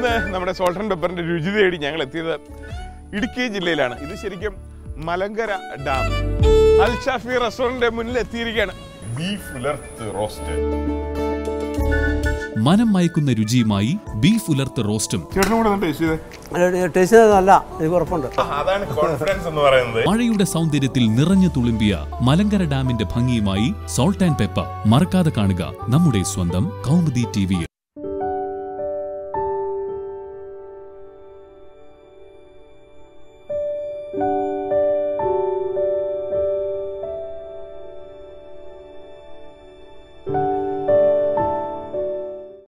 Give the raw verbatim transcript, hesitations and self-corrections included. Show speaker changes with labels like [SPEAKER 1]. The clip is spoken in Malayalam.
[SPEAKER 1] ഇന്ന് നമ്മുടെ സോൾട്ട് ആൻഡ് പെപ്പറിന്റെ രുചി തേടി ഞങ്ങൾ എത്തിയത് ഇടുക്കി ജില്ലയിലാണ്. ഇത് ശരിക്കും മലങ്കര ഡാം. അൽ ഷാഫി റെസ്റ്റോറന്റിന്റെ മുന്നിൽ എത്തിയിരിക്കുകയാണ്. ബീഫ് ഉലർത്ത് റോസ്റ്റ്,
[SPEAKER 2] മനം മയക്കുന്ന രുചിയുമായി ബീഫ് ഉലർത്ത് റോസ്റ്റും. മഴയുടെ സൗന്ദര്യത്തിൽ നിറഞ്ഞു തുളുമ്പിയ മലങ്കര ഡാമിന്റെ ഭംഗിയുമായി സോൾട്ട് ആൻഡ് പെപ്പർ. മറക്കാതെ കാണുക നമ്മുടെ സ്വന്തം കൗമുദി ടി വി.